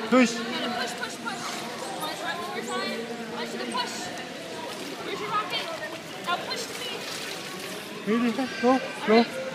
Push. You gotta push, push, push. Want to try one more time? I want you to push. Where's your rocket? Now push to me. Really? Go, go.